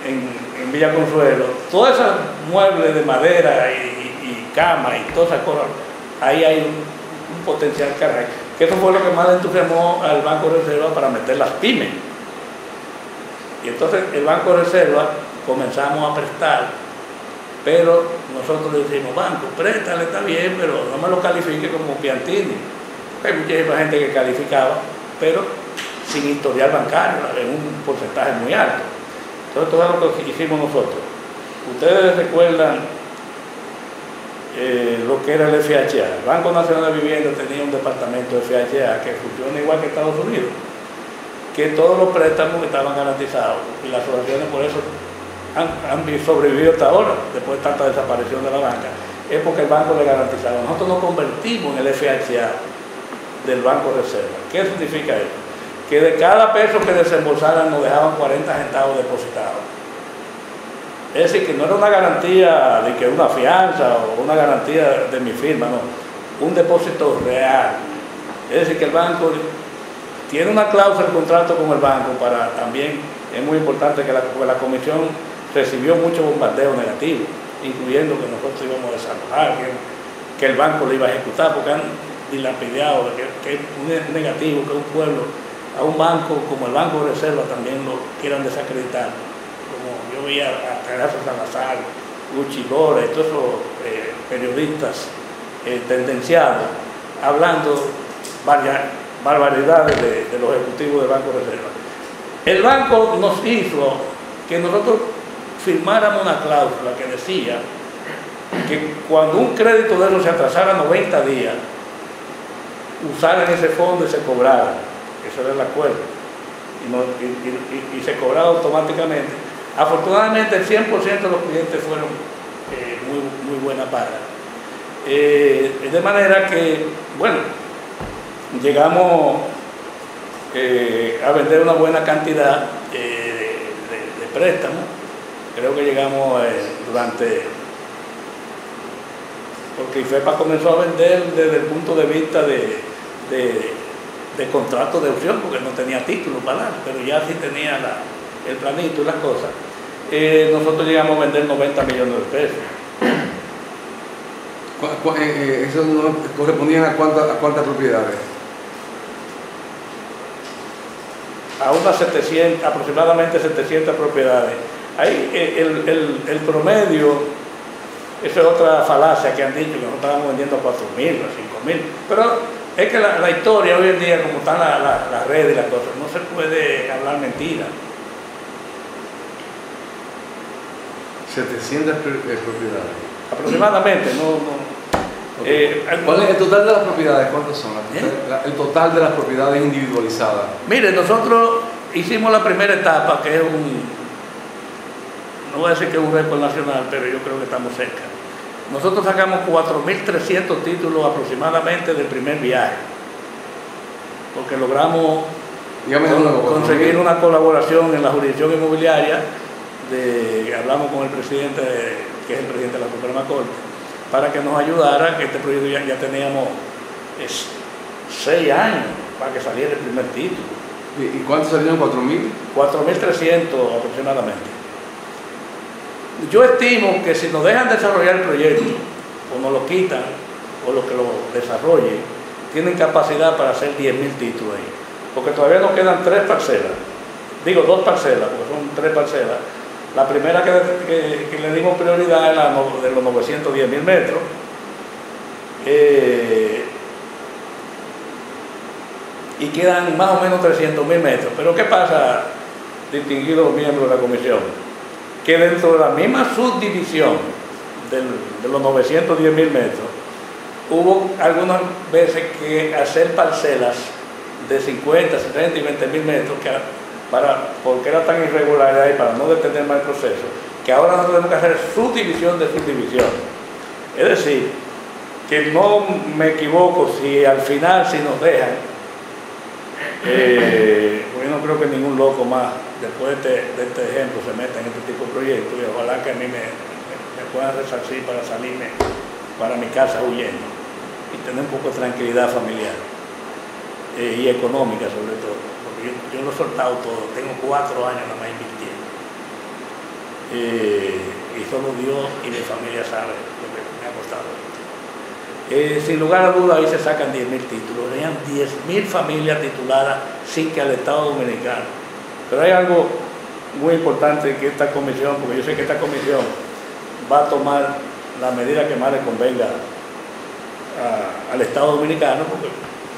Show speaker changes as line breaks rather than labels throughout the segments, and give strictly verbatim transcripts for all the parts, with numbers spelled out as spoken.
en, en Villa Consuelo, todos esos muebles de madera y, y, y cama y todas esas cosas, ahí hay un, un potencial caray, que eso fue lo que más entusiasmó al Banco de Reserva para meter las pymes. Y entonces el Banco de Reserva comenzamos a prestar, pero nosotros le decimos, banco, préstale, está bien, pero no me lo califique como Piantini. Hay mucha gente que calificaba, pero sin historial bancario, en un porcentaje muy alto. Entonces, todo lo que hicimos nosotros. Ustedes recuerdan eh, lo que era el F H A. El Banco Nacional de Vivienda tenía un departamento de F H A que funciona igual que Estados Unidos, que todos los préstamos estaban garantizados y las asociaciones por eso han, han sobrevivido hasta ahora, después de tanta desaparición de la banca, es porque el banco le garantizaba. Nosotros nos convertimos en el F H A del Banco de Reserva. ¿Qué significa eso? Que de cada peso que desembolsaran nos dejaban cuarenta centavos depositados. Es decir, que no era una garantía de que una fianza o una garantía de mi firma, no, un depósito real. Es decir, que el banco tiene una cláusula de contrato con el banco para también, es muy importante que la, la comisión recibió mucho bombardeo negativo, incluyendo que nosotros íbamos a desalojar, que, que el banco lo iba a ejecutar, porque han dilapidado, que, que es un negativo, que un pueblo, a un banco como el Banco de Reserva también lo quieran desacreditar. Como yo vi a, a Teresa Salazar, Luchi Lora y todos esos eh, periodistas eh, tendenciados, hablando varias barbaridades de, de los ejecutivos del Banco de Reserva. El banco nos hizo que nosotros firmáramos una cláusula que decía que cuando un crédito de esos se atrasara noventa días, usaran ese fondo y se cobrara. Eso era el acuerdo. Y, no, y, y, y se cobraba automáticamente. Afortunadamente el cien por ciento de los clientes fueron eh, muy, muy buena paga. Eh, de manera que, bueno, llegamos eh, a vender una buena cantidad eh, de, de préstamos. Creo que llegamos eh, durante, porque IFEPA comenzó a vender desde el punto de vista de, de, de contrato de opción, porque no tenía título para dar, pero ya sí tenía la, el planito y las cosas. Eh, nosotros llegamos a vender noventa millones de pesos.
¿Eso no correspondían a cuántas, a cuántas propiedades?
A unas setecientas, aproximadamente setecientas propiedades. Ahí el, el, el promedio, esa es otra falacia que han dicho, que nosotros estábamos vendiendo a cuatro mil, a cinco mil, pero es que la, la historia hoy en día, como están las la, la redes y las cosas, no se puede hablar mentira.
setecientas propiedades.
Aproximadamente, no... no
okay. eh, ¿Cuál es el total de las propiedades? ¿Cuántas son?
¿Eh?
La, el total de las propiedades individualizadas.
Mire, nosotros hicimos la primera etapa, que es un... no voy a decir que es un récord nacional, pero yo creo que estamos cerca. Nosotros sacamos cuatro mil trescientos títulos aproximadamente del primer viaje, porque logramos con, conseguir una colaboración en la jurisdicción inmobiliaria, de, hablamos con el presidente, que es el presidente de la Suprema Corte, para que nos ayudara, que este proyecto ya, ya teníamos es, seis años para que saliera el primer título.
¿Y, y cuántos salieron? ¿cuatro mil?
cuatro mil trescientos aproximadamente. Yo estimo que si nos dejan desarrollar el proyecto, o nos lo quitan, o los que lo desarrollen, tienen capacidad para hacer diez mil títulos ahí. Porque todavía nos quedan tres parcelas. Digo, dos parcelas, porque son tres parcelas. La primera que, que, que le dimos prioridad es la de los novecientos diez mil metros. Eh, y quedan más o menos trescientos mil metros. Pero ¿qué pasa, distinguidos miembros de la comisión? Que dentro de la misma subdivisión del, de los novecientos diez mil metros, hubo algunas veces que hacer parcelas de cincuenta, setenta y veinte mil metros, que para, porque era tan irregular y para no detener más el proceso, que ahora nosotros tenemos que hacer subdivisión de subdivisión. Es decir, que no me equivoco si al final, si nos dejan, eh, yo no creo que ningún loco más después de este, de este ejemplo se meta en este tipo de proyectos, y ojalá que a mí me, me, me puedan resarcir para salirme para mi casa huyendo y tener un poco de tranquilidad familiar eh, y económica sobre todo, porque yo, yo lo he soltado todo, tengo cuatro años nada más invirtiendo. eh, y solo Dios y mi familia saben lo que me ha costado. Eh, sin lugar a dudas, ahí se sacan diez mil títulos, tenían diez mil familias tituladas sin que al Estado Dominicano. Pero hay algo muy importante que esta comisión, porque yo sé que esta comisión va a tomar la medida que más le convenga a, al Estado Dominicano, porque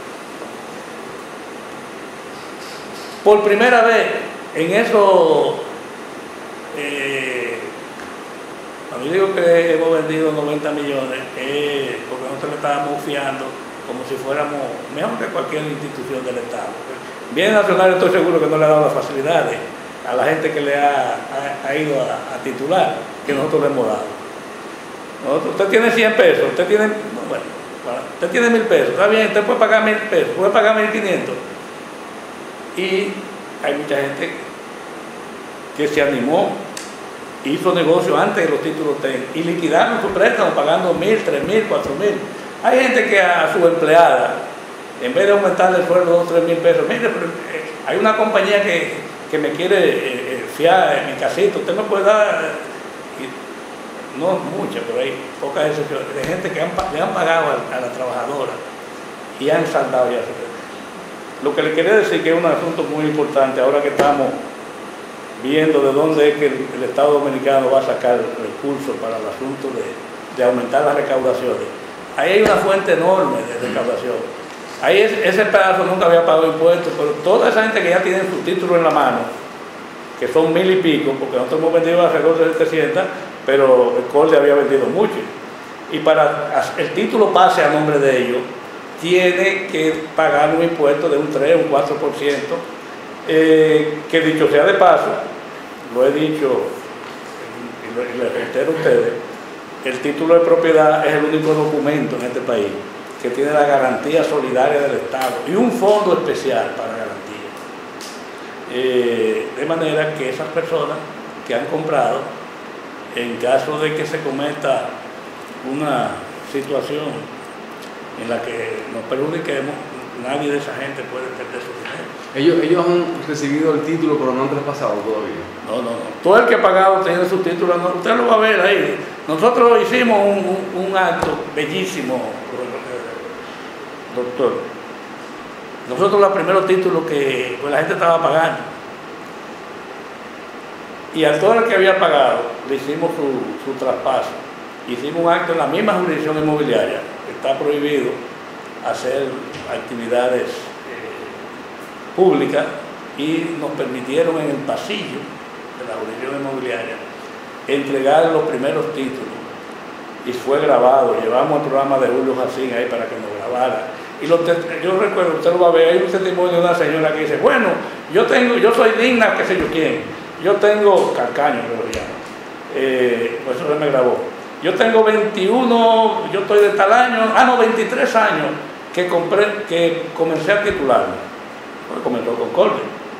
por primera vez en eso, eh, cuando yo digo que hemos vendido noventa millones, eh, porque nosotros le estábamos fiando como si fuéramos mejor que cualquier institución del Estado. Bien Nacional, estoy seguro que no le ha dado las facilidades a la gente que le ha, ha, ha ido a, a titular, que nosotros le hemos dado. Nosotros, usted tiene cien pesos, usted tiene, bueno, usted tiene mil pesos, está bien, usted puede pagar mil pesos, puede pagar mil quinientos. Y hay mucha gente que se animó, hizo negocio antes de los títulos T E N y liquidaron su préstamo pagando mil, tres mil, cuatro mil. Hay gente que a su empleada, en vez de aumentarle el sueldo dos, tres mil pesos, mire, pero, eh, hay una compañía que, que me quiere eh, fiar en mi casito, usted me puede dar, y, no muchas, pero hay pocas excepciones, de gente que han, le han pagado a, a la trabajadora y han saldado ya su préstamo. Lo que le quería decir que es un asunto muy importante, ahora que estamos viendo de dónde es que el, el Estado Dominicano va a sacar recursos para el asunto de, de aumentar las recaudaciones. Ahí hay una fuente enorme de recaudación. Ahí es, ese pedazo nunca había pagado impuestos, pero toda esa gente que ya tiene su título en la mano, que son mil y pico, porque nosotros hemos vendido alrededor de setecientos, pero el Colde había vendido mucho. Y para el título pase a nombre de ellos, tiene que pagar un impuesto de un tres, un cuatro por ciento, eh, que dicho sea de paso, lo he dicho y le, y le reitero a ustedes, el título de propiedad es el único documento en este país que tiene la garantía solidaria del Estado y un fondo especial para garantía. Eh, de manera que esas personas que han comprado, en caso de que se cometa una situación en la que nos perjudiquemos, nadie de esa gente puede perder su dinero.
Ellos, ellos han recibido el título, pero no han traspasado todavía.
No, no, no. Todo el que ha pagado tiene su título, no, usted lo va a ver ahí. Nosotros hicimos un, un, un acto bellísimo, doctor. Nosotros los primeros títulos que pues, la gente estaba pagando. Y a todo el que había pagado le hicimos su, su traspaso. Hicimos un acto en la misma jurisdicción inmobiliaria. Está prohibido hacer actividades eh, públicas y nos permitieron en el pasillo de la jurisdicción inmobiliaria entregar los primeros títulos y fue grabado. Llevamos el programa de Julio Jacín ahí para que nos grabara. Y los yo recuerdo, usted lo va a ver, hay un testimonio de una señora que dice, bueno, yo tengo, yo soy digna, qué sé yo quién, yo tengo Calcaño, creo que llama, eh, pues eso se me grabó. Yo tengo veintiuno, yo estoy de tal año, ah no, veintitrés años que compré, que comencé a titularme. Pues comenzó con Colde.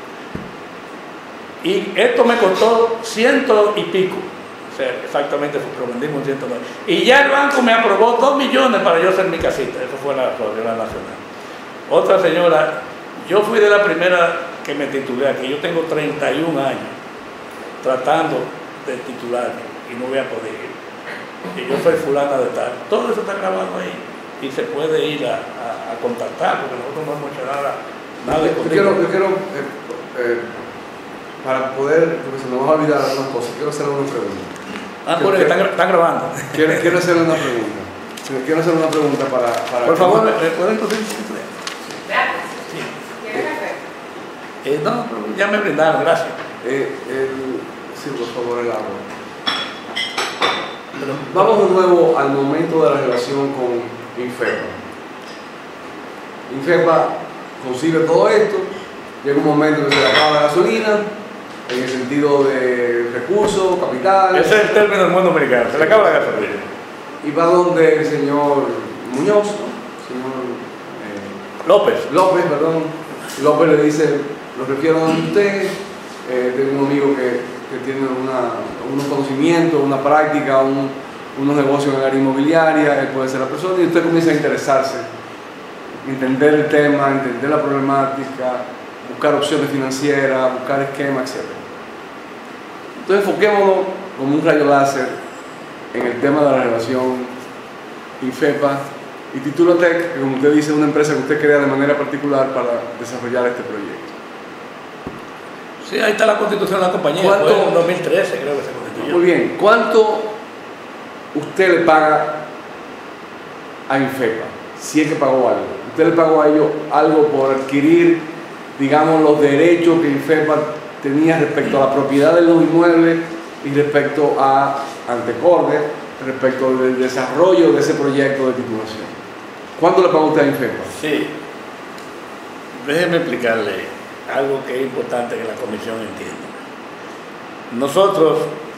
Y esto me costó ciento y pico. O sea, exactamente lo vendimos en ciento nueve. Y ya el banco me aprobó dos millones para yo hacer mi casita. Eso fue la Propiedad Nacional. Otra señora, yo fui de la primera que me titulé aquí. Yo tengo treinta y un años tratando de titularme y no voy a poder. Y yo soy fulana de tal. Todo eso está grabado ahí y se puede ir a, a, a contactar, porque nosotros no hemos hecho nada, nada de
yo quiero, yo quiero eh, eh, para poder, porque se nos va a olvidar algunas cosas, quiero hacerle una pregunta.
Ah, bueno, que están, están grabando.
Quiero, quiero hacerle una pregunta. Quiero hacer una pregunta para... para
Por favor, ¿me pueden conseguir?
Sí. ¿Quieres café?
Eh, no, ya me brindaron, gracias.
Eh, el, sí, por favor, el agua. Pero vamos de nuevo al momento de la relación con Infepa. Infepa concibe todo esto, llega un momento que se le acaba la gasolina, en el sentido de recursos, capital.
Ese es el término del mundo americano, se le acaba la gasolina.
Y va donde el señor Muñoz, señor eh,
López.
López, perdón. López le dice, lo refiero a usted, eh, tengo un amigo que, que tiene una, unos conocimientos, una práctica, un, unos negocios en el área inmobiliaria, él puede ser la persona, y usted comienza a interesarse, entender el tema, entender la problemática, buscar opciones financieras, buscar esquemas, etcétera. Entonces enfoquémonos como un rayo láser en el tema de la relación INFEPA y Titulotec, que como usted dice es una empresa que usted crea de manera particular para desarrollar este proyecto.
Sí, ahí está la constitución de la compañía,
¿Cuánto?
fue en dos mil trece creo que se constituyó.
Muy bien, ¿cuánto usted le paga a INFEPA? Si es que pagó algo. ¿Usted le pagó a ellos algo por adquirir, digamos, los derechos que INFEPA tenía respecto a la propiedad de los inmuebles y respecto a Antecorde, respecto del desarrollo de ese proyecto de titulación? ¿Cuánto le pagó usted a INFEPA?
Sí, déjeme explicarle algo que es importante que la comisión entienda. Nosotros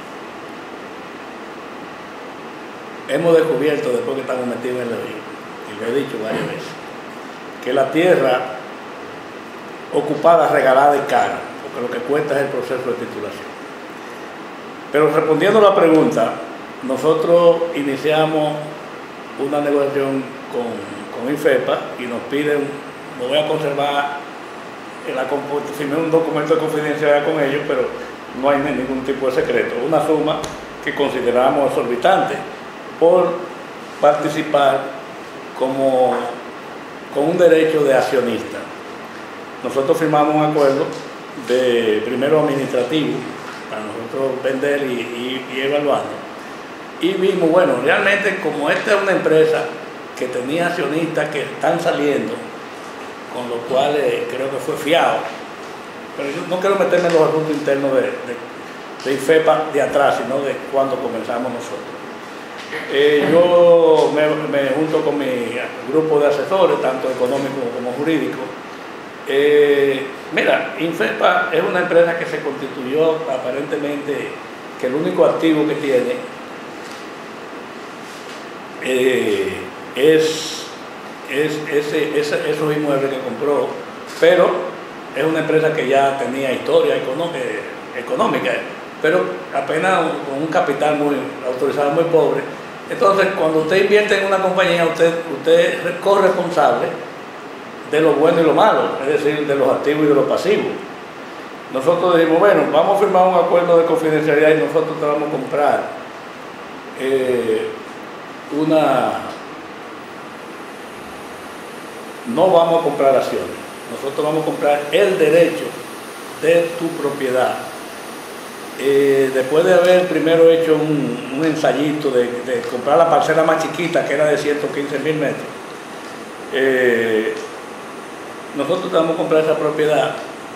hemos descubierto, después que estamos metidos en la vida, y lo he dicho varias veces, que la tierra ocupada, regalada y cara, porque lo que cuesta es el proceso de titulación. Pero respondiendo a la pregunta, nosotros iniciamos una negociación con, con INFEPA y nos piden, me voy a conservar en la, firmé un documento de confidencialidad con ellos, pero no hay ningún tipo de secreto, una suma que consideramos exorbitante por participar como, con un derecho de accionista. Nosotros firmamos un acuerdo de primero administrativo para nosotros vender y, y, y evaluando. Y vimos, bueno, realmente como esta es una empresa que tenía accionistas que están saliendo, con lo cual eh, creo que fue fiado. Pero yo no quiero meterme en los asuntos internos de, de, de INFEPA de atrás, sino de cuando comenzamos nosotros. Eh, yo me, me junto con mi grupo de asesores, tanto económicos como jurídicos. Eh, mira, INFEPA es una empresa que se constituyó aparentemente que el único activo que tiene eh, es es ese, ese, esos inmuebles que compró, pero es una empresa que ya tenía historia económica, pero apenas con un capital muy autorizado, muy pobre. Entonces, cuando usted invierte en una compañía, usted, usted es corresponsable de lo bueno y lo malo, es decir, de los activos y de los pasivos. Nosotros dijimos, bueno, vamos a firmar un acuerdo de confidencialidad y nosotros te vamos a comprar eh, una... No vamos a comprar acciones, nosotros vamos a comprar el derecho de tu propiedad. Eh, después de haber primero hecho un, un ensayito de, de comprar la parcela más chiquita, que era de ciento quince mil metros, eh, nosotros te vamos a comprar esa propiedad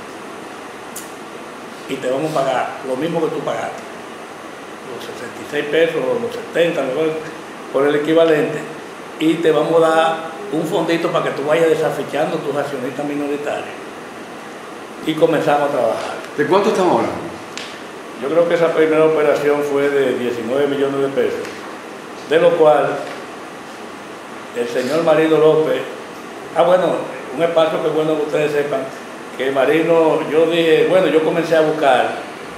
y te vamos a pagar lo mismo que tú pagaste, los sesenta y seis pesos, los setenta, por el equivalente, y te vamos a dar un fondito para que tú vayas desafichando tus accionistas minoritarios. Y comenzamos a trabajar.
¿De cuánto estamos hablando?
Yo creo que esa primera operación fue de diecinueve millones de pesos, de lo cual el señor Marino López, ah bueno, un espacio que es bueno que ustedes sepan, que Marino, yo dije, bueno, yo comencé a buscar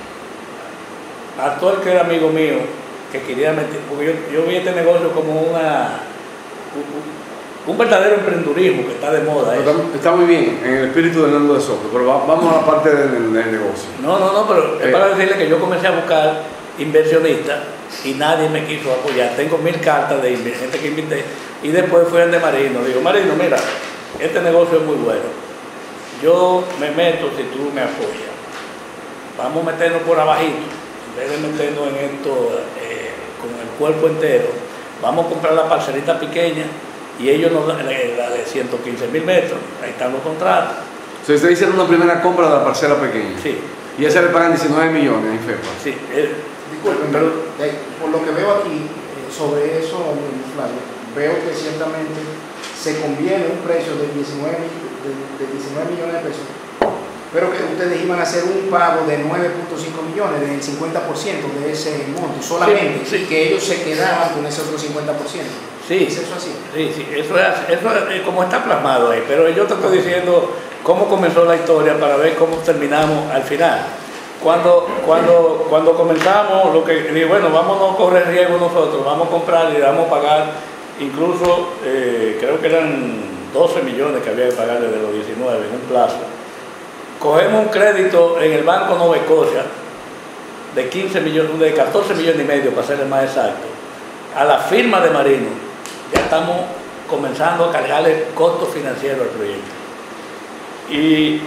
a todo el que era amigo mío, que quería meter, porque yo, yo vi este negocio como una... Un, un verdadero emprendurismo que está de moda.
Está, está muy bien, en el espíritu de Hernando de Soto, pero va, vamos a la parte del, del negocio.
No, no, no, pero eh. es para decirle que yo comencé a buscar inversionistas y nadie me quiso apoyar. Tengo mil cartas de gente que invité y después fui al de Marino. Digo, Marino, mira, este negocio es muy bueno. Yo me meto si tú me apoyas. Vamos a meternos por abajito, en vez de meternos en esto eh, con el cuerpo entero. Vamos a comprar la parcelita pequeña y ellos nos dan la de ciento quince mil metros, ahí están los contratos.
O sea, ustedes hicieron una primera compra de la parcela pequeña.
Sí.
Y ya se le pagan diecinueve millones a INFEPA.
Sí. Eh,
Disculpen, pero eh, por lo que veo aquí, eh, sobre eso, Flavio, veo que ciertamente se conviene un precio de diecinueve, de, de diecinueve millones de pesos, pero que ustedes iban a hacer un pago de nueve punto cinco millones, del cincuenta por ciento de ese monto, solamente,
sí, sí.
Y que ellos se quedaban con ese otro cincuenta por ciento.
Sí,
¿Es eso así?
Sí, sí, eso es, eso es como está plasmado ahí, pero yo te estoy diciendo cómo comenzó la historia para ver cómo terminamos al final. Cuando, cuando, cuando comenzamos, lo que dije, bueno, vámonos a correr riesgo nosotros, vamos a comprar y vamos a pagar, incluso eh, creo que eran doce millones que había que pagar desde los diecinueve en un plazo. Cogemos un crédito en el Banco Nova Scotia de quince millones, de catorce millones y medio, para ser el más exacto, a la firma de Marino, ya estamos comenzando a cargarle costo financiero al proyecto. Y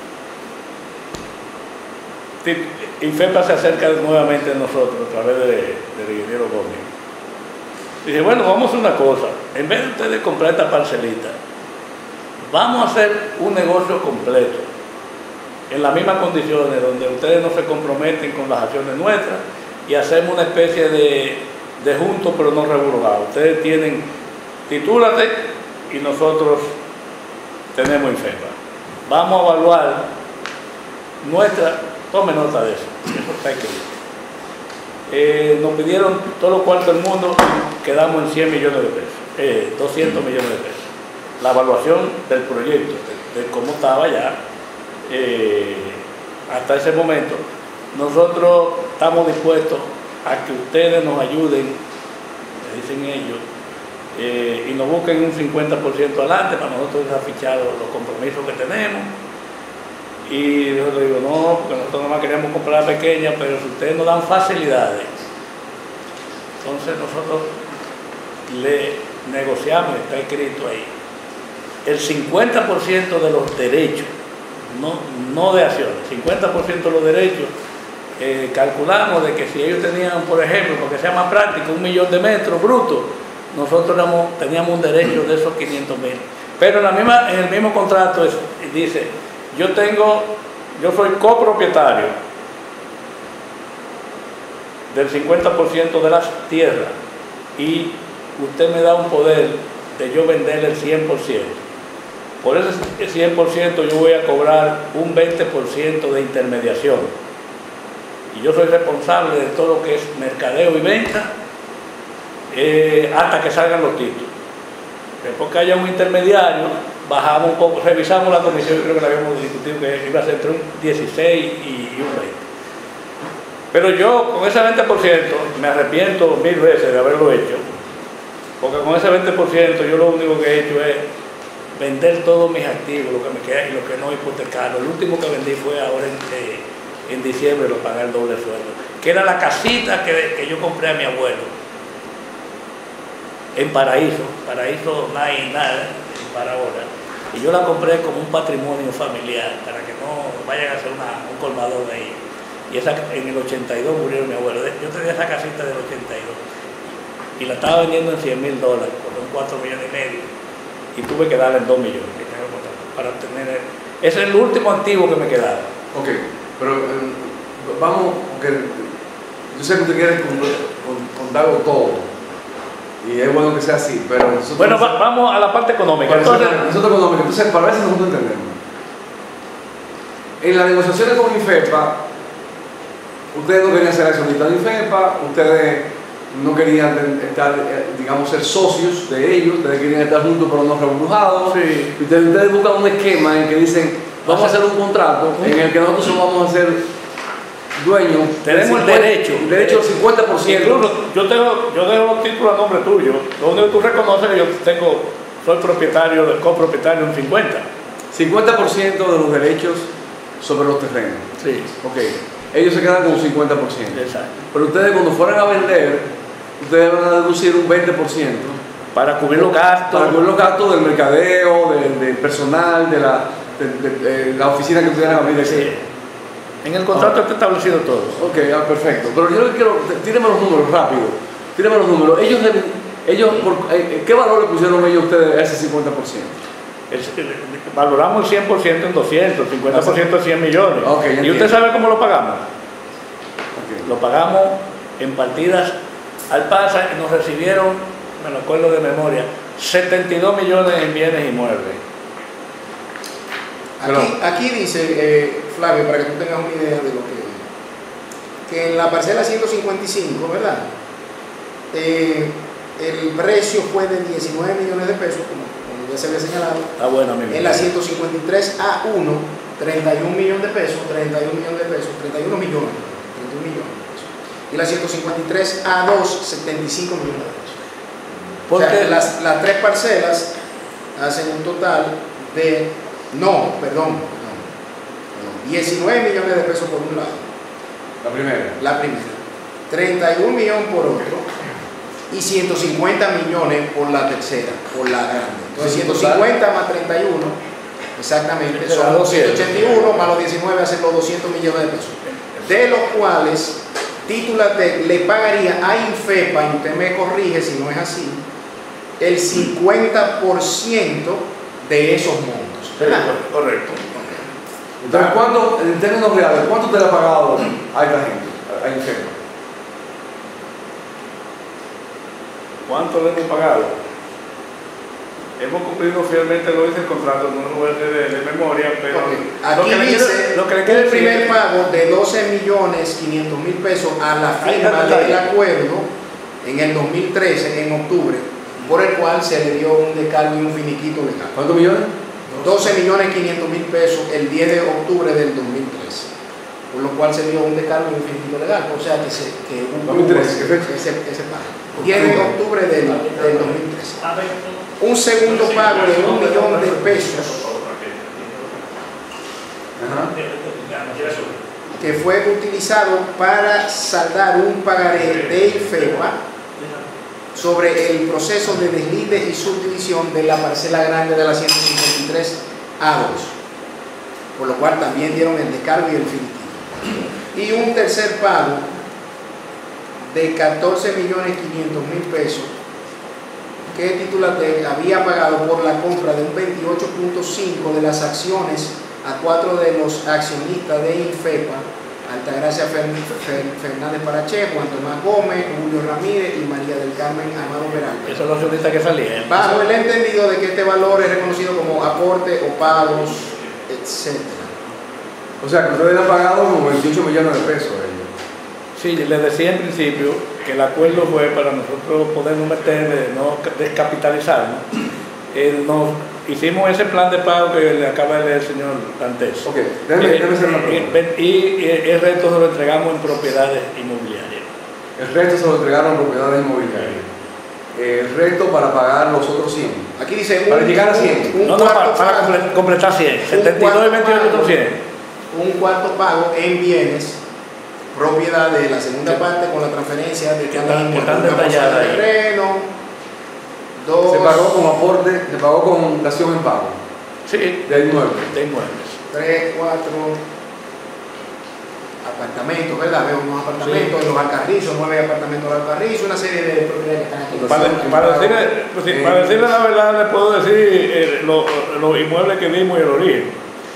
INFEPA se acerca nuevamente a nosotros a través de, del ingeniero Gómez. Dice, bueno, vamos a hacer una cosa, en vez de ustedes comprar esta parcelita, vamos a hacer un negocio completo, en las mismas condiciones, donde ustedes no se comprometen con las acciones nuestras y hacemos una especie de, de junto pero no reburgado. Ustedes tienen, titúlate y nosotros tenemos INFEPA. Vamos a evaluar nuestra, tome nota de eso, eso está escrito. Eh, nos pidieron todo lo cuarto del mundo, quedamos en cien millones de pesos, eh, doscientos millones de pesos. La evaluación del proyecto, de, de cómo estaba ya, eh, hasta ese momento, nosotros estamos dispuestos a que ustedes nos ayuden, me dicen ellos, eh, y nos busquen un cincuenta por ciento adelante para nosotros afichar los compromisos que tenemos. Y yo le digo, no, porque nosotros nomás queríamos comprar pequeña, pero si ustedes nos dan facilidades, entonces nosotros le negociamos, está escrito ahí, el cincuenta por ciento de los derechos, no, no de acciones, cincuenta por ciento de los derechos, eh, calculamos de que si ellos tenían, por ejemplo, porque sea más práctico, un millón de metros brutos, nosotros éramos, teníamos un derecho de esos quinientos mil. Pero en, la misma, en el mismo contrato es, dice, yo tengo, yo soy copropietario del cincuenta por ciento de las tierras y usted me da un poder de yo venderle el cien por ciento. Por ese cien por ciento yo voy a cobrar un veinte por ciento de intermediación. Y yo soy responsable de todo lo que es mercadeo y venta eh, hasta que salgan los títulos. Después que haya un intermediario, bajamos un poco, revisamos la comisión, creo que la habíamos discutido que iba a ser entre un dieciséis y un veinte. Pero yo con ese veinte por ciento me arrepiento mil veces de haberlo hecho, porque con ese veinte por ciento yo lo único que he hecho es vender todos mis activos, lo que me queda y lo que no hipotecarlo. El último que vendí fue ahora en, eh, en diciembre, lo pagué el doble sueldo, que era la casita que, que yo compré a mi abuelo en Paraíso, Paraíso no hay nada para ahora, y yo la compré como un patrimonio familiar para que no vayan a hacer una, un colmadón ahí. Y esa, en el ochenta y dos murió mi abuelo. Yo tenía esa casita del ochenta y dos y la estaba vendiendo en cien mil dólares por un cuatro millones y medio y tuve que darle en dos millones para obtener. Ese es el último activo que me quedaba.
Ok, pero eh, vamos, porque yo sé que usted quiere contarlo todo y es bueno que sea así, pero nosotros,
bueno, va, vamos a la parte económica.
Entonces, nosotros económica, entonces para ver si nosotros entendemos. En las negociaciones con INFEPA, ustedes no querían ser accionistas de INFEPA, ustedes no querían estar, digamos, ser socios de ellos, ustedes querían estar juntos pero no rebrujados. Sí. Ustedes, ustedes buscan un esquema en que dicen, vamos a hacer un contrato en el que nosotros solo vamos a ser dueños.
Tenemos el derecho.
El derecho del cincuenta por ciento.
Incluso yo tengo, yo tengo los títulos a nombre tuyo. Lo único que tú reconoces es que yo tengo, soy propietario, copropietario de un cincuenta.
cincuenta por ciento de los derechos sobre los terrenos.
Sí.
Ok. Ellos se quedan con un cincuenta por ciento.
Exacto.
Pero ustedes cuando fueran a vender, ustedes van a deducir un veinte por ciento.
Para cubrir los gastos.
Para cubrir los gastos del mercadeo, del, del personal, de la, de, de, de la oficina que tuvieran a abrir.
Sí. En el contrato está establecido todo.
Ok, ah, perfecto. Pero yo lo que quiero, tíreme los números rápido. Tíreme los números. Ellos, ellos por, eh, ¿qué valor le pusieron ellos a ustedes a ese cincuenta por ciento?
El, el, valoramos el cien por ciento en doscientos, cincuenta por ciento en cien millones.
Okay,
¿Y usted sabe cómo lo pagamos?
Okay.
Lo pagamos en partidas al pasa y nos recibieron, me lo acuerdo de memoria, setenta y dos millones en bienes inmuebles.
Aquí, aquí dice, eh, Flavio, para que tú tengas una idea de lo que que en la parcela ciento cincuenta y cinco, ¿verdad? Eh, el precio fue de diecinueve millones de pesos, como, como ya se había señalado.
Está bueno, amigo.
En la ciento cincuenta y tres A uno, treinta y un millones de pesos, treinta y un millones de pesos, treinta y uno millones, treinta y un millones de pesos. Y la ciento cincuenta y tres A dos, setenta y cinco millones de pesos. Porque o sea, las, las tres parcelas hacen un total de, no, perdón, perdón, diecinueve millones de pesos por un lado
La primera.
La primera. treinta y un millones por otro y ciento cincuenta millones por la tercera, por la grande. Entonces
Sí,
ciento cincuenta más treinta y uno, exactamente, son los ciento ochenta y uno más los diecinueve hacen los doscientos millones de pesos. De los cuales Titulatec le pagaría a Infepa, y usted me corrige si no es así, el cincuenta por ciento de esos montos. ¿Verdad?
Correcto.
Entonces, ¿cuánto, en términos reales, cuánto te le ha pagado a esta gente, a Infepa?
¿Cuánto le hemos pagado? Hemos cumplido fielmente lo que dice el contrato, no lo voy a hacer de, de memoria, pero
Okay.
lo
Aquí
que le
dice
quiero- lo que le
un
quiero decir-
primer pago de doce millones quinientos mil pesos a la
Ahí
firma
está el
del
detalle.
acuerdo en el dos mil trece, en octubre, por el cual se le dio un descargo y un finiquito legal.
¿Cuántos millones?
doce millones quinientos mil pesos el diez de octubre del dos mil trece, por lo cual se dio un descargo y un finiquito legal, o sea que, se, que hubo
dos mil trece, ¿qué fecha?
ese, ese pago. diez de octubre del, del dos mil trece. Un segundo pago de un millón de pesos
Ajá.
que fue utilizado para saldar un pagaré de Infepa sobre el proceso de deslinde y subdivisión de la parcela grande de la ciento cincuenta y tres A dos, por lo cual también dieron el descargo y el finiquito. Y un tercer pago de catorce millones quinientos mil pesos que Titulatec había pagado por la compra de un veintiocho punto cinco de las acciones a cuatro de los accionistas de Infepa, Altagracia Fernández Parache, Juan Tomás Gómez, Julio Ramírez y María del Carmen Amado Peralta.
Esos son los accionistas que salían.
Bajo el entendido de que este valor es reconocido como aporte o pagos, etcétera.
O sea, que ustedes le han pagado como veintiocho millones de pesos a ellos.
Sí, les decía en principio que el acuerdo fue para nosotros podernos meter, no descapitalizarnos. Eh, nos hicimos ese plan de pago que le acaba de leer el señor Dantes.
Ok, déjeme,
Eh,
déjeme hacer una pregunta.
eh, y eh, el resto se lo entregamos en propiedades inmobiliarias.
El resto se lo entregaron a propiedades inmobiliarias. El resto para pagar los otros cien.
Aquí dice
Para llegar a cien.
un
No, no, para,
cuarto
para
pago.
comple- completar cien. setenta y dos y veintiocho son cien.
Un cuarto pago en bienes, propiedad de la segunda
Que-
parte con la transferencia de
que
cada
están- que
inmueble.
están
Una porción
detalladas
de
ahí.
terreno, dos,
Se pagó con aporte, se pagó con dación en pago
Sí,
del inmueble.
de inmuebles.
tres, cuatro apartamentos, ¿verdad? Veo unos apartamentos en los Alcarrizos, nueve apartamentos en los Alcarrizos, una serie de propiedades que están aquí.
Para, para decirle, pues sí,
Eh,
para decirle la verdad, le puedo decir eh, lo- los inmuebles que vimos y el origen.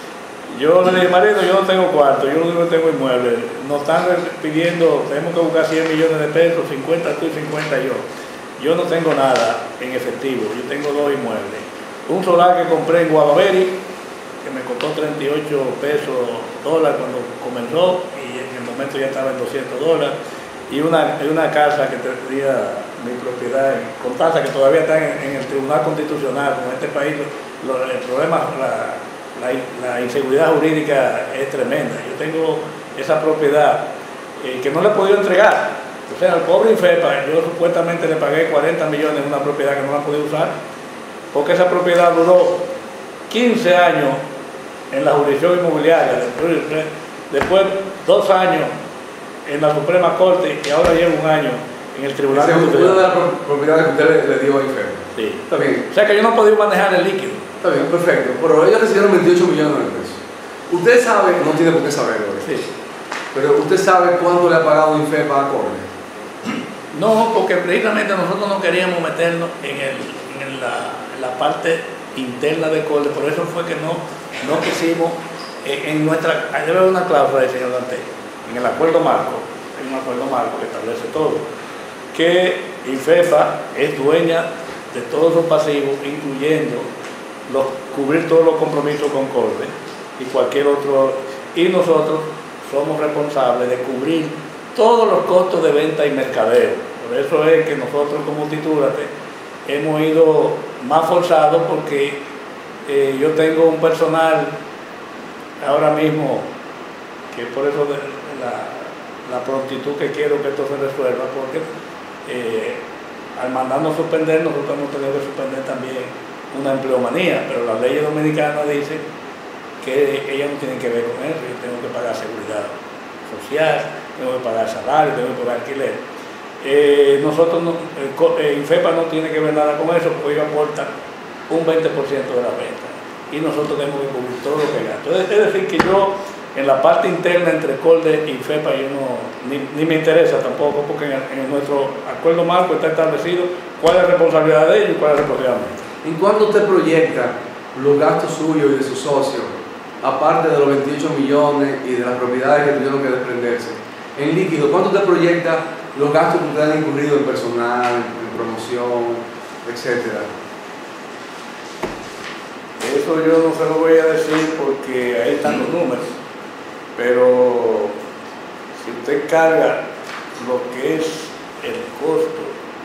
Yo le dije, marido, yo no tengo cuarto, yo no tengo inmuebles. Nos están pidiendo, tenemos que buscar cien millones de pesos, cincuenta tú y cincuenta yo. Yo no tengo nada en efectivo, yo tengo dos inmuebles. Un solar que compré en Guavaveri, que me costó treinta y ocho pesos dólares cuando comenzó, y en el momento ya estaba en doscientos dólares. Y una, y una casa que tenía mi propiedad con tasa que todavía está en, en el Tribunal Constitucional. Con este país, lo- el problema, la, la, la inseguridad jurídica es tremenda. Yo tengo esa propiedad eh, que no le he podido entregar. O sea, al pobre Infepa, yo supuestamente le pagué cuarenta millones en una propiedad que no la podía usar, porque esa propiedad duró quince años en la jurisdicción inmobiliaria, después, después dos años en la Suprema Corte y ahora llevo un año en el Tribunal
Esa es una de
Constitucional.
las pro- propiedades que usted le, le dio a Infepa.
Sí.
Está bien,
O sea que yo no he podido manejar el líquido.
está bien, perfecto. Pero ellos recibieron veintiocho millones de pesos. Usted sabe, no tiene por qué saberlo,
Sí.
pero usted sabe cuánto le ha pagado Infepa a Corte.
No, porque precisamente nosotros no queríamos meternos en, el, en, la, en la parte interna de Corte, por eso fue que no, no quisimos, eh, en nuestra, ahí debe haber una cláusula del señor Dante, en el acuerdo marco, hay un acuerdo marco que establece todo, que Infepa es dueña de todos los pasivos, incluyendo los, cubrir todos los compromisos con Corte y cualquier otro, y nosotros somos responsables de cubrir todos los costos de venta y mercadeo. Por eso es que nosotros como Titúlate hemos ido más forzados, porque eh, yo tengo un personal ahora mismo que por eso de la, la prontitud que quiero que esto se resuelva, porque eh, al mandarnos suspender, nosotros hemos tenido que suspender también una empleomanía, pero las leyes dominicanas dicen que ellas no tienen que ver con eso. Yo tengo que pagar seguridad social, tengo que pagar salario, tengo que pagar alquiler. Eh, nosotros, no, eh, INFEPA no tiene que ver nada con eso porque ellos aportan un veinte por ciento de la venta y nosotros tenemos que cubrir todo lo que gasto. Es, es decir, que yo en la parte interna entre Colde y INFEPA yo no, ni, ni me interesa tampoco porque en, en nuestro acuerdo marco está establecido cuál es la responsabilidad de ellos y cuál es la responsabilidad mía.
¿En cuánto usted proyecta los gastos suyos y de sus socios, aparte de los veintiocho millones y de las propiedades que tuvieron que desprenderse? En líquido, ¿cuánto usted proyecta los gastos que ustedes han incurrido en personal, en promoción, etcétera?
Eso yo no se lo voy a decir porque ahí están los números, pero si usted carga lo que es el costo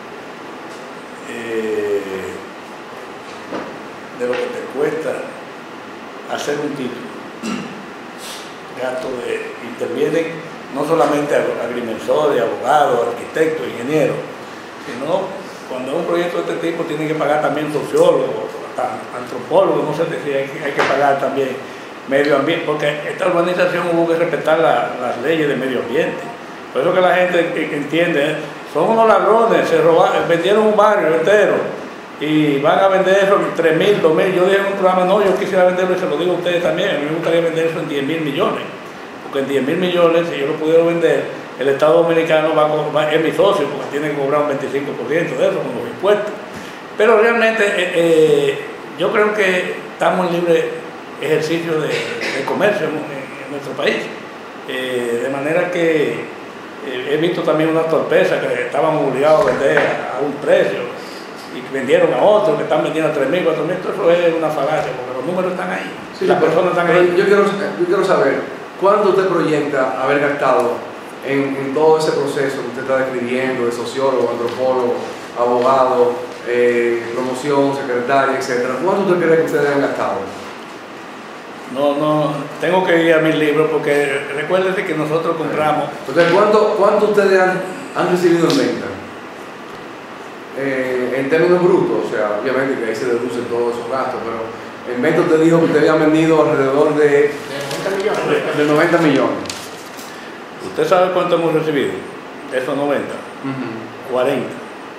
eh, de lo que te cuesta hacer un título, gasto de, intervienen no solamente agrimensores, abogados, arquitectos, ingenieros, sino cuando es un proyecto de este tipo tienen que pagar también sociólogos, antropólogos, no sé si hay, hay que pagar también medio ambiente, porque esta urbanización hubo que respetar la, las leyes de medio ambiente. Por eso que la gente entiende, ¿eh? Son unos ladrones, se robaron, vendieron un barrio entero y van a vender eso en tres mil, dos mil. Yo dije en un programa, no, yo quisiera venderlo y se lo digo a ustedes también, a mí me gustaría vender eso en diez mil millones, porque en diez mil millones, si yo lo pudiera vender, el Estado Dominicano va a, va, es mi socio, porque tiene que cobrar un veinticinco por ciento de eso con los impuestos. Pero realmente eh, eh, yo creo que estamos en libre ejercicio de, de comercio en, en nuestro país. Eh, de manera que eh, he visto también una torpeza que estaban obligados a vender a, a un precio y vendieron a otros que están vendiendo a tres mil, cuatro mil. Eso es una falacia porque los números están ahí,
Sí,
las
pero,
personas están
pero
ahí.
Yo quiero, yo quiero saber, ¿cuánto usted proyecta haber gastado en, en todo ese proceso que usted está describiendo de sociólogo, antropólogo, abogado, eh, promoción, secretaria, etcétera? ¿Cuánto usted cree que ustedes han gastado?
No, no, tengo que ir a mis libros porque recuérdense que nosotros compramos.
Entonces, ¿cuánto, cuánto ustedes han, han recibido en venta? Eh, en términos brutos, o sea, obviamente que ahí se deducen todos esos gastos, pero en venta usted dijo que ustedes habían vendido alrededor de,
De noventa millones.
de noventa millones.
¿Usted sabe cuánto hemos recibido? De esos noventa,
Uh-huh.
cuarenta.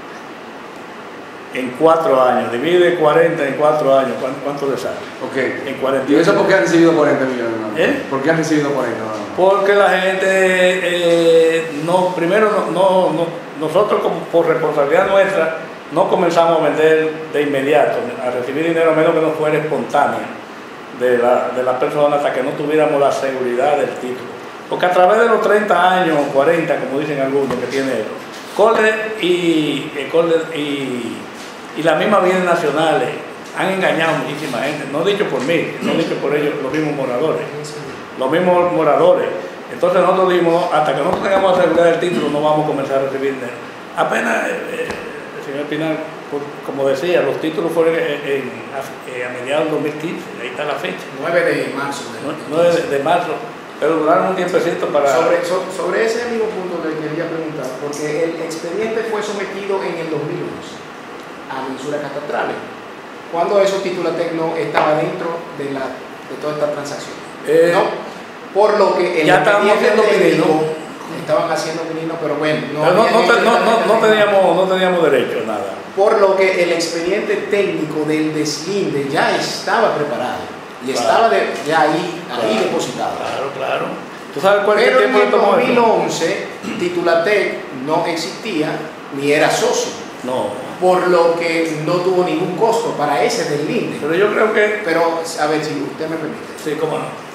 En cuatro años, divide cuarenta en cuatro años, ¿cuánto, cuánto le sale?
Ok.
En cuarenta.
¿Y eso por qué han recibido cuarenta millones? No?
¿Eh?
¿Por qué han recibido cuarenta? No, no.
Porque la gente, eh, no, primero, no, no, no, nosotros como por responsabilidad nuestra, no comenzamos a vender de inmediato, a recibir dinero a menos que no fuera espontánea de la, de la persona hasta que no tuviéramos la seguridad del título. Porque a través de los treinta años, cuarenta, como dicen algunos que tiene eso, Colde y, eh, Colde y, y las mismas bienes nacionales han engañado a muchísima gente, no dicho por mí, no dicho por ellos, los mismos moradores. Los mismos moradores. Entonces nosotros dijimos, hasta que no tengamos la seguridad del título, no vamos a comenzar a recibir dinero. Apenas, eh, el señor Pinar, como decía, los títulos fueron en, en, a, a mediados del dos mil quince, ahí está la fecha.
nueve de marzo.
nueve de marzo, pero duraron un tiempecito para...
Sobre, so, sobre ese mismo punto le quería preguntar, porque el expediente fue sometido en el dos mil once a mensuras catastrales. ¿Cuándo esos Titulatec no estaba dentro de, la, de toda esta transacción?
Eh,
no, por lo que el
ya estábamos haciendo
técnico
pinino.
estaban haciendo pinino, pero bueno, no,
Pero no,
habían
no,
hecho
te- no, no, no
exactamente
teníamos, no teníamos derecho a nada.
por lo que el expediente técnico del deslinde ya estaba preparado y
Claro.
estaba de, ya ahí, ahí
Claro,
depositado.
Claro, claro. ¿Tú sabes cuál
Pero en
tiempo le
el
tomó
dos
eso?
mil once Titulatec no existía ni era socio,
No.
por lo que no tuvo ningún costo para ese deslinde.
Pero yo creo que...
Pero, a ver si usted me permite.
Sí, cómo no.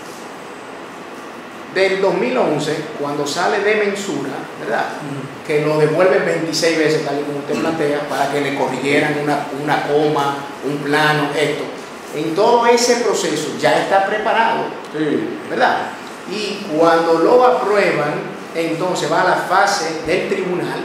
Del dos mil once, cuando sale de mensura, ¿verdad? Que lo devuelven veintiséis veces, tal y como usted plantea, para que le corrigieran una, una coma, un plano, esto. En todo ese proceso ya está preparado,
Sí.
¿verdad? Y cuando lo aprueban, entonces va a la fase del tribunal.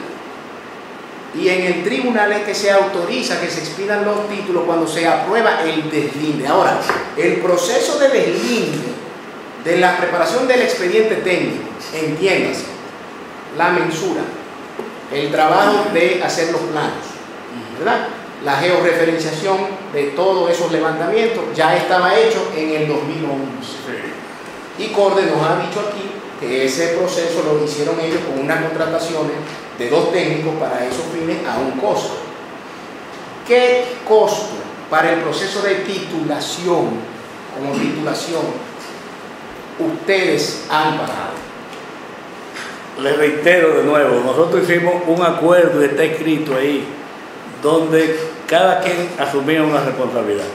Y en el tribunal es que se autoriza que se expidan los títulos cuando se aprueba el deslinde. Ahora, el proceso de deslinde, de la preparación del expediente técnico, entiéndase, la mensura, el trabajo de hacer los planos, ¿verdad? La georreferenciación de todos esos levantamientos ya estaba hecho en el dos mil once.
Sí.
Y Corde nos ha dicho aquí ese proceso lo hicieron ellos con unas contrataciones de dos técnicos para esos fines a un costo. ¿Qué costo para el proceso de titulación, como titulación, ustedes han pagado?
Les reitero de nuevo, nosotros hicimos un acuerdo y está escrito ahí, donde cada quien asumía una responsabilidad.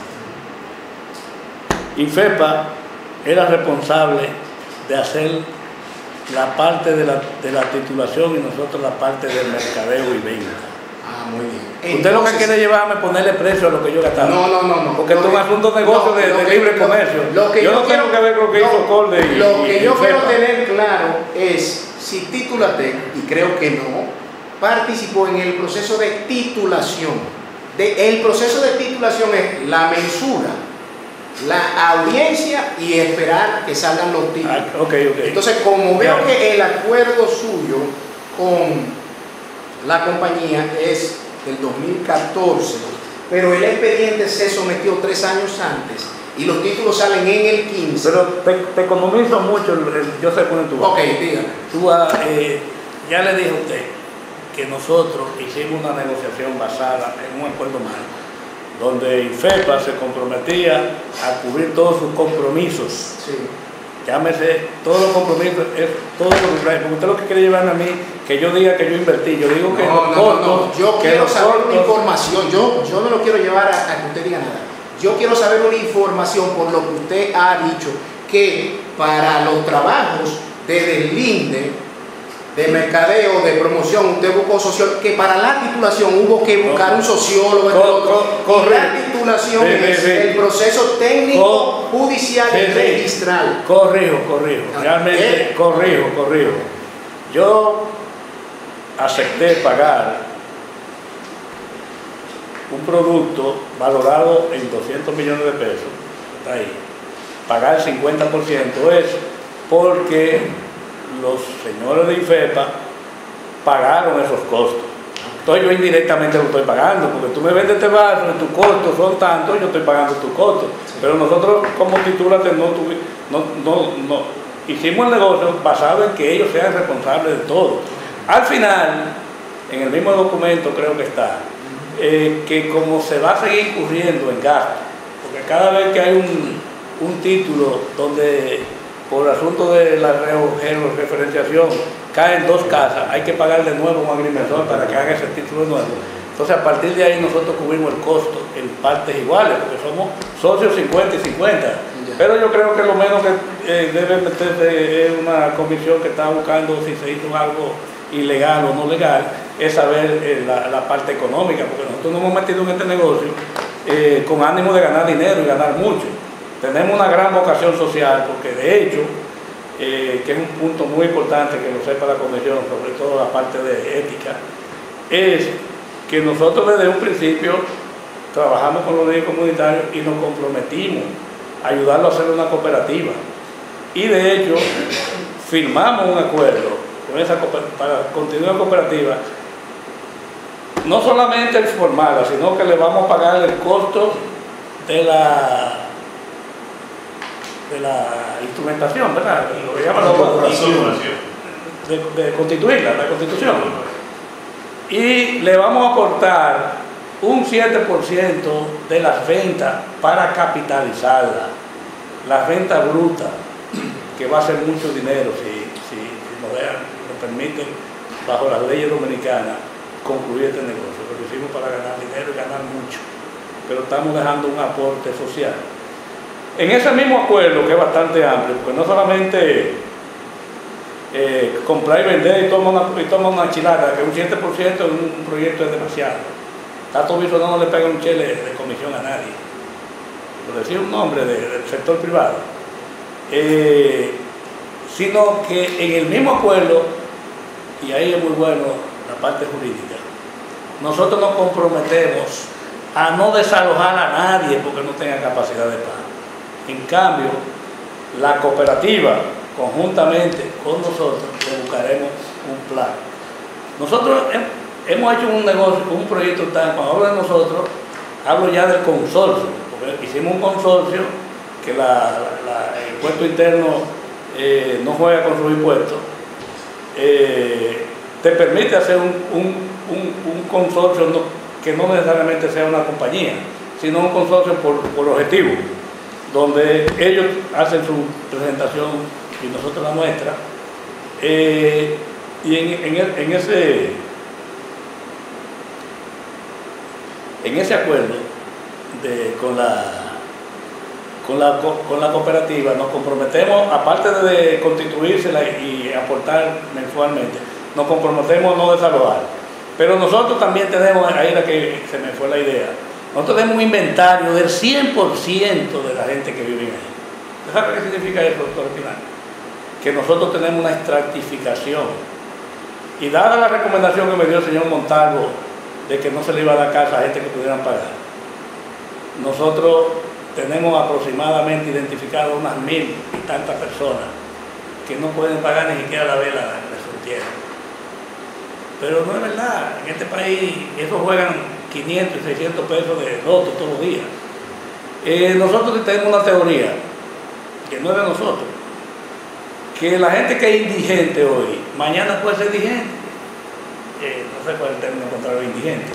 INFEPA era responsable de hacer la parte de la, de la titulación y nosotros la parte del mercadeo y venta.
Ah, muy bien.
Usted lo que quiere llevarme es ponerle precio a lo que yo gastaba.
No, no, no, no.
Porque esto es un asunto de negocio,
no,
de, de
que,
libre
lo,
comercio.
Lo que
yo,
yo
no
quiero,
tengo que ver con lo que
no,
hizo Colde y
Lo que
y,
yo
y
quiero
Fepa.
tener claro es si Titulatec, y creo que no, participó en el proceso de titulación. De, el proceso de titulación es la mensura, la audiencia y esperar que salgan los títulos.
Ah, okay, okay.
Entonces, como veo
ya.
que el acuerdo suyo con la compañía es del dos mil catorce, pero el expediente se sometió tres años antes y los títulos salen en el quince.
Pero te, te economizo mucho, el, el, yo sé cuál es tu.
Ok, dígame.
Tú, eh, ya le dije a usted que nosotros hicimos una negociación basada en un acuerdo marco, donde INFEPA se comprometía a cubrir todos sus compromisos.
Sí.
Llámese, todos los compromisos, es todo lo contrario. Porque usted lo que quiere llevarme a mí, que yo diga que yo invertí, yo digo que
no,
los
no,
costos,
no, no. Yo
que
quiero
los
saber
costos,
una información, yo, yo no lo quiero llevar a, a que usted diga nada. Yo quiero saber una información por lo que usted ha dicho, que para los trabajos desde el INDE, de mercadeo, de promoción, usted buscó sociólogo, que para la titulación hubo que buscar un sociólogo,
Co, co,
co, y la titulación
sí,
es
sí, sí.
el proceso técnico,
Co,
judicial
sí,
y
sí.
registral.
Corrijo, corrijo, realmente
¿Eh?
corrijo, corrijo. Yo acepté pagar un producto valorado en doscientos millones de pesos, está ahí. Pagar el cincuenta por ciento es porque los señores de INFEPA pagaron esos costos. Entonces yo indirectamente lo estoy pagando, porque tú me vendes este vaso y tus costos son tantos, yo estoy pagando tus costos. Sí. Pero nosotros como titulares no, no, no, no hicimos el negocio basado en que ellos sean responsables de todo. Al final, en el mismo documento creo que está, eh, que como se va a seguir incurriendo en gastos, porque cada vez que hay un, un título donde por asunto de la referenciación caen dos casas, hay que pagar de nuevo a un agrimensor para que haga ese título nuevo. Entonces a partir de ahí nosotros cubrimos el costo en partes iguales, porque somos socios cincuenta y cincuenta. Ya. Pero yo creo que lo menos que eh, debe meterse es una comisión que está buscando si se hizo algo ilegal o no legal, es saber eh, la, la parte económica, porque nosotros nos hemos metido en este negocio eh, con ánimo de ganar dinero y ganar mucho. Tenemos una gran vocación social, porque de hecho, eh, que es un punto muy importante que lo sepa la comisión, sobre todo la parte de ética, es que nosotros desde un principio trabajamos con los leyes comunitarios y nos comprometimos a ayudarlo a hacer una cooperativa. Y de hecho, firmamos un acuerdo con esa para continuar la cooperativa, no solamente el formarla, sino que le vamos a pagar el costo de la de la instrumentación, ¿verdad? Lo que llaman la de, de constituirla, la constitución. Y le vamos a aportar un siete por ciento de las ventas para capitalizarla, las ventas brutas, que va a ser mucho dinero si, si, si nos, dejan, nos permiten, bajo las leyes dominicanas, concluir este negocio. Lo hicimos para ganar dinero y ganar mucho, pero estamos dejando un aporte social. En ese mismo acuerdo, que es bastante amplio, porque no solamente eh, comprar y vender y tomar una, y toma una chilada, que un siete por ciento en un proyecto es demasiado. Tato Viso no le pega un chele de comisión a nadie, por decir un nombre de, del sector privado, eh, sino que en el mismo acuerdo, y ahí es muy bueno la parte jurídica, nosotros nos comprometemos a no desalojar a nadie porque no tenga capacidad de pago. En cambio, la cooperativa, conjuntamente con nosotros, le buscaremos un plan. Nosotros hemos hecho un negocio, un proyecto tan, cuando hablo de nosotros, hablo ya del consorcio, porque hicimos un consorcio que la, la, el impuesto interno eh, no juega con sus impuestos, eh, te permite hacer un, un, un, un consorcio no, que no necesariamente sea una compañía, sino un consorcio por, por objetivo, donde ellos hacen su presentación y nosotros la nuestra, eh, y en, en, el, en, ese, en ese acuerdo de, con, la, con, la, con la cooperativa nos comprometemos, aparte de constituírsela y aportar mensualmente, nos comprometemos a no desalojar. Pero nosotros también tenemos, ahí era que se me fue la idea, nosotros tenemos un inventario del cien por ciento de la gente que vive ahí. ¿Usted sabe qué significa eso, doctor Espinal? Que nosotros tenemos una estratificación. Y dada la recomendación que me dio el señor Montalvo de que no se le iba a dar casa a gente que pudieran pagar, nosotros tenemos aproximadamente identificado unas mil y tantas personas que no pueden pagar ni siquiera la vela de su tierra. Pero no es verdad, en este país esos juegan quinientos y seiscientos pesos de loto todos los días. Eh, nosotros tenemos una teoría, que no es de nosotros, que la gente que es indigente hoy, mañana puede ser indigente. Eh, no sé cuál es el término contrario, indigente.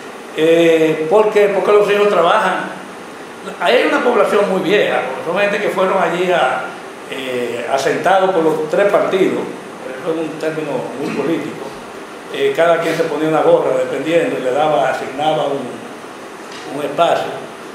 Eh, ¿Por qué? Porque los hijos trabajan. Ahí hay una población muy vieja, son gente que fueron allí a, eh, asentados por los tres partidos, eso es un término muy político. Eh, cada quien se ponía una gorra dependiendo y le daba, asignaba un, un espacio.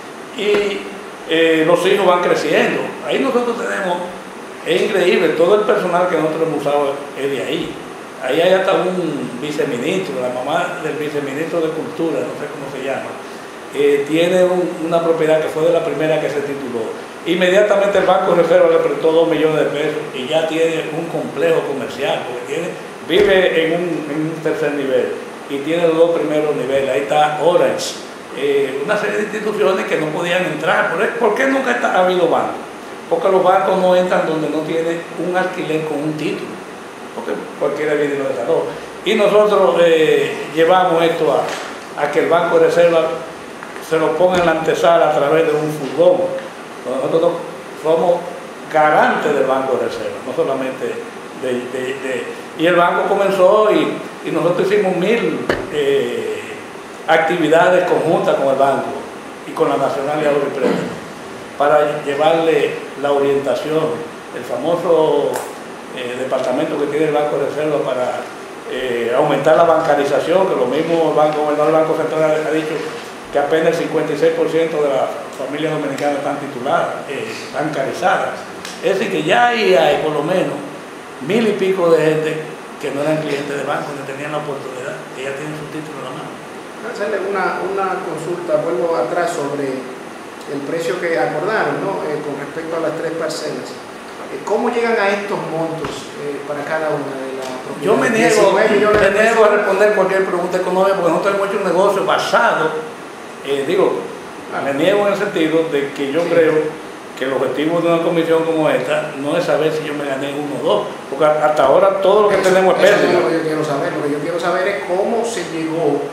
Y eh, los hijos van creciendo. Ahí nosotros tenemos, es increíble, todo el personal que nosotros hemos usado es de ahí. Ahí hay hasta un viceministro, la mamá del viceministro de Cultura, no sé cómo se llama, eh, tiene un, una propiedad que fue de la primera que se tituló. Inmediatamente el Banco de Reserva le prestó dos millones de pesos y ya tiene un complejo comercial, porque tiene, vive en un, en un tercer nivel y tiene los dos primeros niveles. Ahí está Orange, eh, una serie de instituciones que no podían entrar. ¿Por, ¿por qué nunca está, ha habido bancos? Porque los bancos no entran donde no tiene un alquiler con un título, porque cualquiera viene y lo desaloja. Y nosotros eh, llevamos esto a, a que el Banco de Reserva se lo ponga en la antesala a través de un furgón. Nosotros somos garantes del Banco de Reserva, no solamente de... de, de y el banco comenzó y, y nosotros hicimos mil eh, actividades conjuntas con el banco y con la Nacional de Ahorro y Préstamo para llevarle la orientación, el famoso eh, departamento que tiene el Banco de Reserva para eh, aumentar la bancarización, que lo mismo el Banco Gobernador del Banco Central ha dicho que apenas el cincuenta y seis por ciento de las familias dominicanas están tituladas, eh, bancarizadas. Es decir, que ya ahí hay por lo menos mil y pico de gente que no eran clientes de banco, que tenían la oportunidad, que ya tienen su título en la mano.
Hacerle una, una consulta, vuelvo atrás sobre el precio que acordaron, ¿no? Eh, con respecto a las tres parcelas. Eh, ¿Cómo llegan a estos montos eh, para cada una de las propiedades?
Yo me niego, me niego a responder cualquier pregunta económica porque nosotros hemos hecho un negocio basado, eh, digo, me niego en el sentido de que yo sí. creo que el objetivo de una comisión como esta no es saber si yo me gané uno o dos, porque hasta ahora todo lo que eso, tenemos es pérdida.
Eso es lo que yo quiero saber, lo que yo quiero saber es cómo se llegó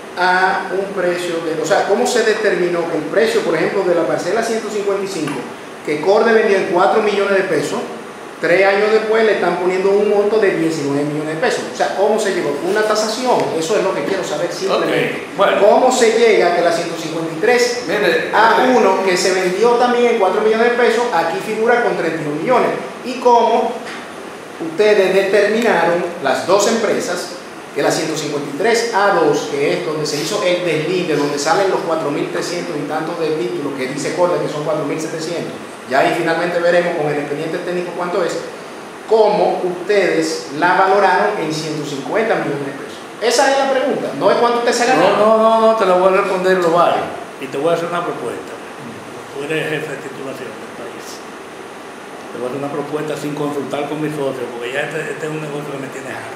a un precio, de, o sea, cómo se determinó que el precio, por ejemplo, de la parcela ciento cincuenta y cinco, que Corde vendió en cuatro millones de pesos, tres años después le están poniendo un monto de diecinueve millones de pesos. O sea, ¿cómo se llegó? Una tasación, eso es lo que quiero saber simplemente.
Okay. Bueno.
¿Cómo se llega a que la ciento cincuenta y tres A uno, que se vendió también en cuatro millones de pesos, aquí figura con treinta y uno millones? Y cómo ustedes determinaron, las dos empresas, que la ciento cincuenta y tres A dos, que es donde se hizo el deslinde, donde salen los cuatro mil trescientos y tantos de títulos, que dice Corde que son cuatro mil setecientos, ya ahí finalmente veremos con el expediente técnico cuánto es, cómo ustedes la valoraron en ciento cincuenta millones de pesos. Esa es la pregunta, no es cuánto usted se ganó.
No, no, no, no, te lo voy a responder global y te voy a hacer una propuesta. Tú eres jefe de titulación del país. Te voy a hacer una propuesta sin consultar con mis socios, porque ya este, este es un negocio que me tiene harto.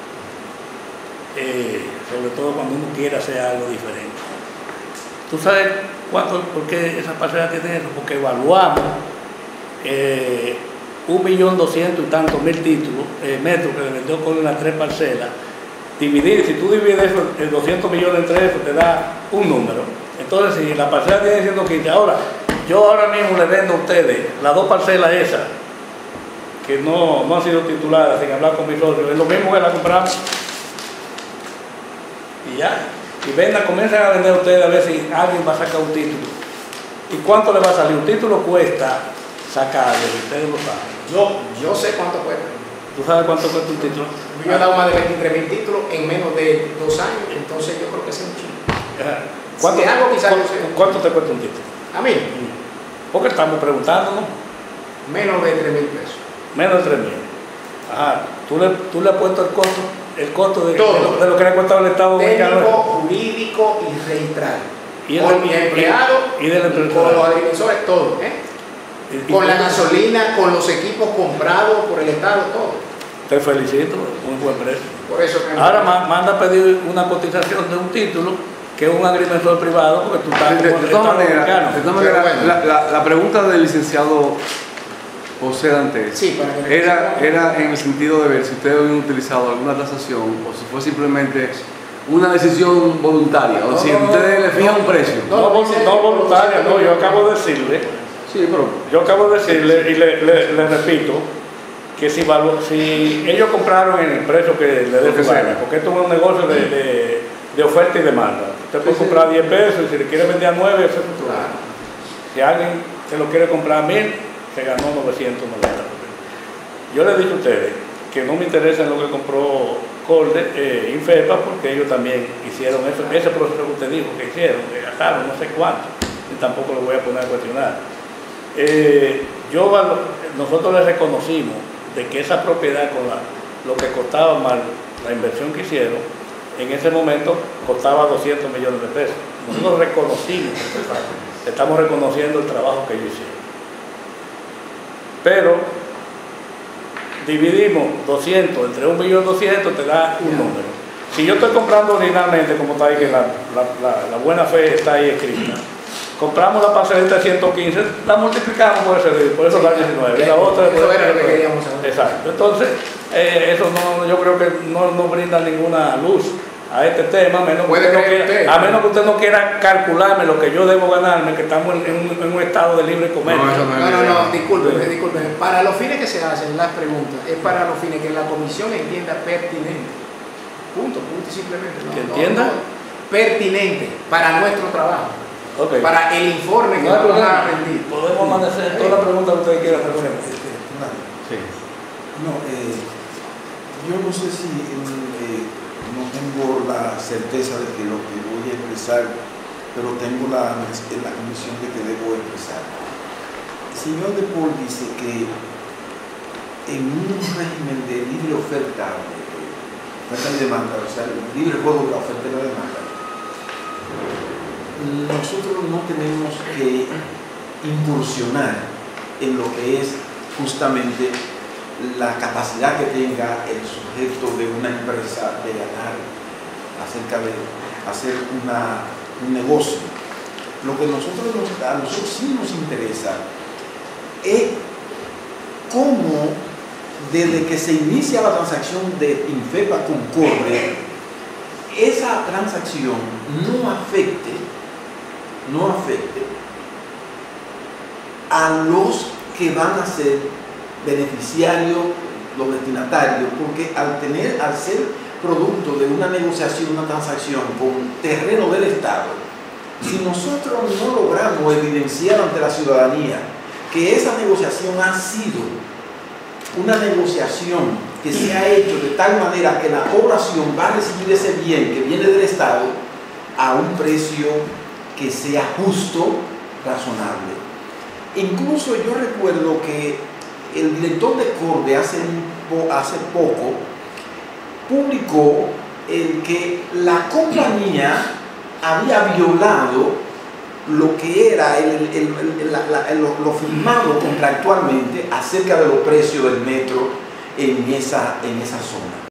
Eh, sobre todo cuando uno quiere hacer algo diferente. ¿Tú sabes cuánto, por qué esa parcela tiene eso? Porque evaluamos eh, un millón doscientos y tantos mil títulos, eh, metros que le vendió con las tres parcelas. Dividir, si tú divides eso, el doscientos millones entre eso, te da un número. Entonces, si la parcela tiene ciento quince, ahora, yo ahora mismo le vendo a ustedes las dos parcelas esas que no, no han sido tituladas, sin hablar con mis socios, es lo mismo que la compramos. Y ya. Y vendan, comiencen a vender ustedes a ver si alguien va a sacar un título. ¿Y cuánto le va a salir? Un título cuesta sacarlo, ustedes lo saben.
Yo, yo sé cuánto cuesta.
¿Tú sabes cuánto cuesta un título?
Yo he dado más de veintitrés mil títulos en menos de dos años, entonces yo creo que es un chingo.
¿Cuánto,
Si algo quizás
¿cuánto,
yo sé.
¿Cuánto te cuesta un título?
A mí,
Porque estamos preguntando, ¿no?
menos de tres mil pesos.
Menos de tres mil. Ajá. ¿Tú le, tú le has puesto el costo, el costo de,
Todo.
de, lo, de lo que le ha costado al Estado Dominicano?
Técnico, jurídico y registral.
Y el-
Con mi
y-
empleado,
y del empleado.
con los agrimensores, todo. ¿eh?
Y- y-
Con la gasolina, con los equipos comprados por el Estado, todo.
Te felicito, muy buen precio.
Por eso que
Ahora ma- manda a pedir una cotización de un título que es un agrimensor privado porque tú estás
De, de-
como
de
el
todas
Estado
maneras,
Dominicano.
de todas
Pero
maneras,
bueno.
la, la- la pregunta del licenciado José Dantes
Sí, para que me
era,
entiendan.
era en el sentido de ver si ustedes habían utilizado alguna tasación o si fue simplemente una decisión voluntaria, o
No,
si
no, no,
ustedes le fijan
no,
un precio.
no,
No, vol- no voluntaria, no, yo acabo de decirle,
Sí, pero
yo acabo de decirle y le, le- le repito que si, valo- si ellos compraron en el precio que le dé
Lo que
su
sea.
gana, porque esto es un negocio de, de, de oferta y demanda. Usted puede
Sí, sí.
comprar diez pesos y si le quiere vender a nueve, eso es otro.
Claro.
Si alguien se lo quiere comprar a mil, se ganó novecientos noventa. Yo les he dicho a ustedes que no me interesa en lo que compró Colde, eh, Infepa, porque ellos también hicieron eso, ese proceso que usted dijo que hicieron, que gastaron no sé cuánto, y tampoco lo voy a poner a cuestionar. Eh, yo, valo- nosotros les reconocimos de que esa propiedad con la, lo que costaba mal, la inversión que hicieron, en ese momento costaba doscientos millones de pesos. Nosotros reconocimos, estamos reconociendo el trabajo que ellos hicieron. Pero dividimos doscientos entre un millón doscientos, te da un número. Si yo estoy comprando originalmente, como está ahí, que la, la, la, la buena fe está ahí escrita, compramos la parcelita de ciento quince, la multiplicamos por ese, por eso da diecinueve. Y la otra
Eso era lo que queríamos saber.
Exacto. Entonces, eh, eso no, yo creo que no, no brinda ninguna luz a este tema, a menos, que
Puede
usted no
creer
quiera,
usted.
a menos que usted no quiera calcularme lo que yo debo ganarme, que estamos en, en un, en un estado de libre comercio.
No, eso no es
No, no,
la idea.
no, disculpen, disculpen. Para los fines que se hacen las preguntas, es para los fines que la comisión entienda pertinente. Punto, punto y simplemente. No,
¿Que
no,
entienda?
no. Pertinente para nuestro trabajo,
Ok.
para el informe que
No hay
vamos
problema.
a rendir.
Podemos amanecer toda la pregunta que usted quiera hacer.
sí.
No, eh, yo no sé si eh, no tengo la certeza de que lo que voy a expresar, pero tengo la, la convicción de que debo expresar. El señor De Paul dice que en un régimen de libre oferta, eh, oferta y demanda, o sea, el libre juego de la oferta y la demanda, nosotros no tenemos que incursionar en lo que es justamente la capacidad que tenga el sujeto de una empresa de ganar acerca de hacer una, un negocio. Lo que nosotros, nos, a nosotros sí nos interesa es cómo desde que se inicia la transacción de Infepa con Corre, esa transacción no afecte, no afecte a los que van a ser beneficiarios, los destinatarios, porque al tener, al ser producto de una negociación, una transacción con terreno del Estado, si nosotros no logramos evidenciar ante la ciudadanía que esa negociación ha sido una negociación que se ha hecho de tal manera que la población va a recibir ese bien que viene del Estado a un precio que sea justo, razonable. Incluso yo recuerdo que el director de Corde hace, un, hace poco publicó el que la compañía había violado lo que era el, el, el, la, la, lo, lo firmado contractualmente acerca de los precios del metro en esa, en esa zona.